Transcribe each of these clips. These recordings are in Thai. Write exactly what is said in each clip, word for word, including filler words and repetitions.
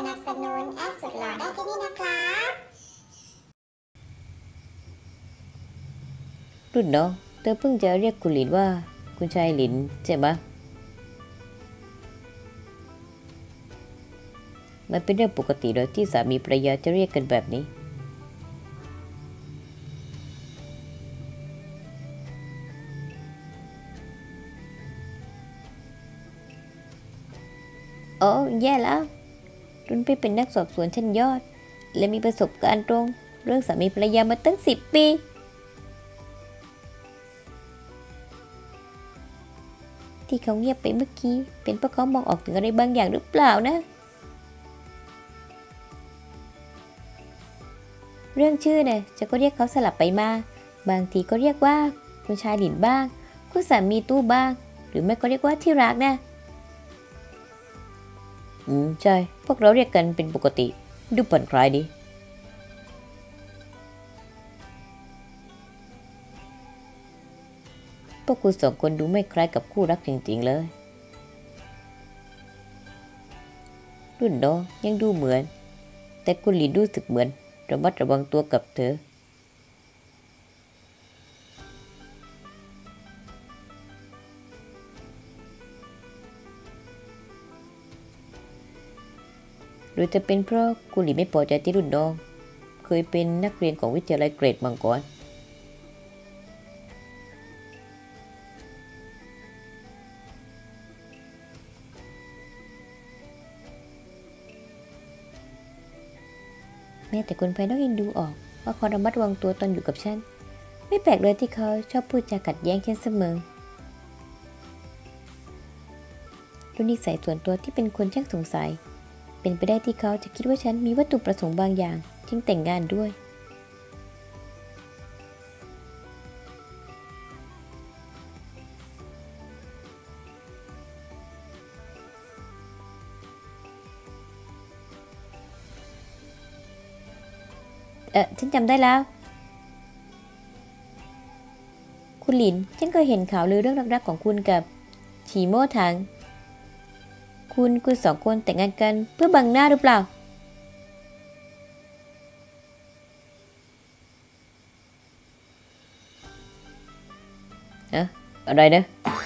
นับสนุนแอดสุดหล่อได้ที่นี่นะครับรุ่นน้องเธอเพิ่งจะเรียกคุณหลินว่าคุณชายหลินใช่ไหมมันเป็นเรื่องปกติโดยที่สามีภรรยาจะเรียกกันแบบนี้โอ้แย่แล้วรุ่นพี่เป็นนักสอบสวนชั้นยอดและมีประสบการณ์ตรงเรื่องสามีภรรยามาตั้งสิบปีที่เขาเงียบไปเมื่อกี้เป็นเพราะเขามองออกถึงอะไรบางอย่างหรือเปล่านะเรื่องชื่อเนี่ยจะก็เรียกเขาสลับไปมาบางทีก็เรียกว่าคุณชายหลินบ้างคุณสามีตู้บ้างหรือไม่ก็เรียกว่าที่รักนะอืมใช่พวกเราเรียกกันเป็นปกติดูผ่อนคลายดีพวกคุณสองคนดูไม่คล้ายกับคู่รักจริงๆเลยรุ่นน้องยังดูเหมือนแต่คุณหลินรู้สึกเหมือนระมัดระวังตัวกับเธอหรือจะเป็นเพราะคุณหลินไม่พอใจที่รุ่นน้องเคยเป็นนักเรียนของวิทยาลัยเกรดมังกรแม้แต่คนภายนอกยังดูออกว่าเขาระมัดระวังตัวตอนอยู่กับฉันไม่แปลกเลยที่เขาชอบพูดจาขัดแย้งฉันเสมอด้วยนิสัยส่วนตัวที่เป็นคนช่างสงสัยเป็นไปได้ที่เขาจะคิดว่าฉันมีวัตถุประสงค์บางอย่างจึงแต่งงานด้วยเออฉันจำได้แล้วคุณหลินฉันเคยเห็นข่าวลือเรื่องรักๆของคุณกับฉีโม่ถังคุณคุณสองคนแต่งงานกันเพื่อบังหน้าหรือเปล่าเอ๊ะอะไรนะ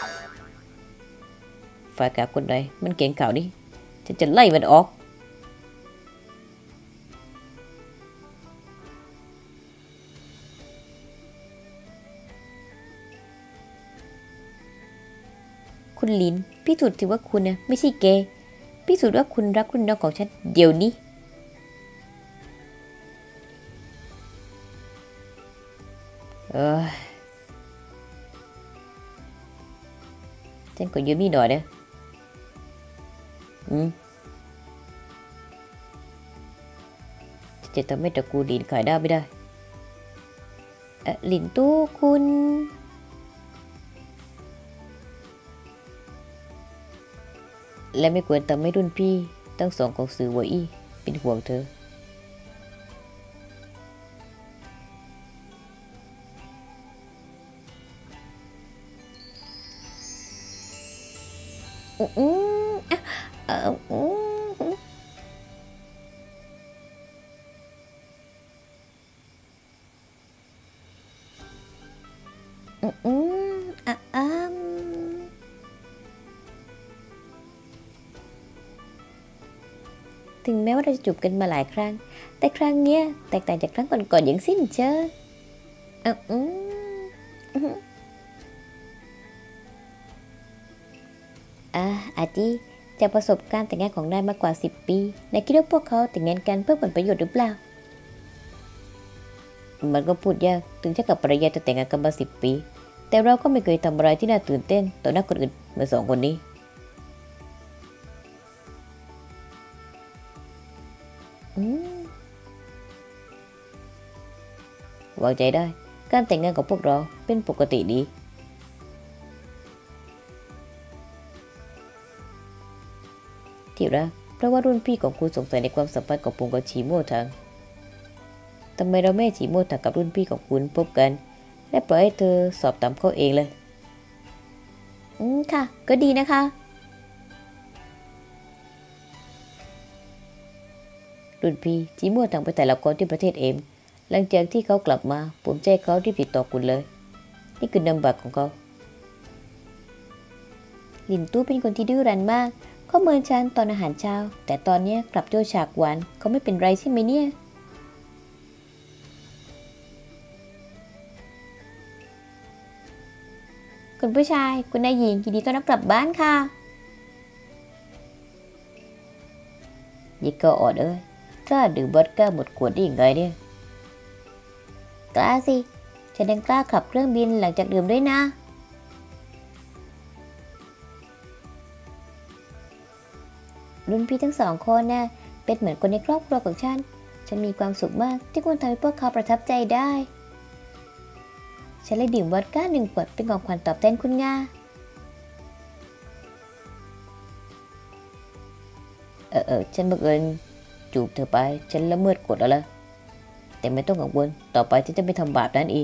ฝ่ายกาคนใดมันเก่งข่าวนี้ฉันจะไล่มันออกคุณลินพิสูจน์ถือว่าคุณนะไม่ใช่เกย์พิสูจน์ว่าคุณรักคุณน้องของฉันเดี๋ยวนี้เออฉันก็ยืมนี่หน่อยนะอืมจะทำให้ตระกูลลินขายได้ไม่ได้เออลินตู้คุณและไม่ควรทำให้รุ่นพี่ทั้งสองของสื่อวอี้เป็นห่วงเธออืมอืมเอออืมอืมอืมอ่ะอ่ะถึงแม้ว่าเราจะจูบกันมาหลายครั้งแต่ครั้งเนี้ยแตกต่างจากครั้งก่อนๆอย่างสิ้นเชิงอ่ะอืมอ่าอาจีจากประสบการณ์แต่งงานของนายมากกว่าสิบปีนายคิดว่าพวกเขาแต่งงานกันเพื่อผลประโยชน์หรือเปล่ามันก็พูดยากถึงจะกับภรรยาจะแต่งงานกันมาสิบปีแต่เราก็ไม่เคยทำอะไรที่น่าตื่นเต้นต่อหน้าคนอื่นเหมือนสองคนนี้อืมวางใจได้การแต่งงานของพวกเราเป็นปกติดีที่รักเพราะว่ารุ่นพี่ของคุณสงสัยในความสัมพันธ์ของผมกับชีโม่ทังทำไมเราไม่ชีโม่ทังกับรุ่นพี่ของคุณพบกันและปล่อยให้เธอสอบตามเขาเองเลยอืมค่ะก็ดีนะคะรุ่นพี่จีมั่วทางไปแต่ละคนที่ประเทศเอมหลังจากที่เขากลับมาผมแจ้งเขาที่ติดต่อคุณเลยนี่คือนามบัตรของเขาหลินตู้เป็นคนที่ดื้อรั้นมากเขาเมินฉันตอนอาหารเช้าแต่ตอนนี้กลับโจฉากหวานเขาไม่เป็นไรใช่ไหมเนี่ยคุณผู้ชายคุณนายหญิงยินดีต้อนรับกลับบ้านค่ะยิ่งก็อดเอ้ยกล้าดื่มวอดก้าหมดขวดได้ยังไงเนี่ยกล้าสิฉันยังกล้าขับเครื่องบินหลังจากดื่มด้วยนะรุ่นพี่ทั้งสองคนน่ะเป็นเหมือนคนในครอบครัวของฉันฉันมีความสุขมากที่คุณทำให้พวกเขาประทับใจได้ฉันเลยดื่มวอดก้าหนึ่งขวดเป็นของขวัญตอบแทนคุณงาเออเออฉันบังเอิญจูบเธอไปฉันละเมิดกฎแล้วล่ะแต่ไม่ต้องกังวลต่อไปฉันจะไม่ทำบาปนั้นอีก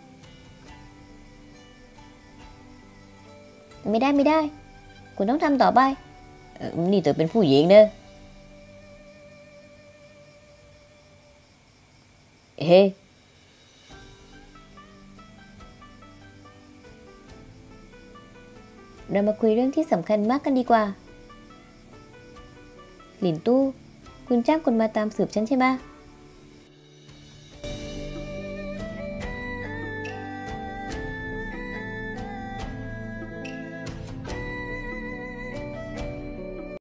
ไม่ได้ไม่ได้คุณต้องทำต่อไปเออนี่เธอเป็นผู้หญิงเนอะเฮ้เรามาคุยเรื่องที่สำคัญมากกันดีกว่าหลินตู้คุณจ้างคนมาตามสืบฉันใช่ไหม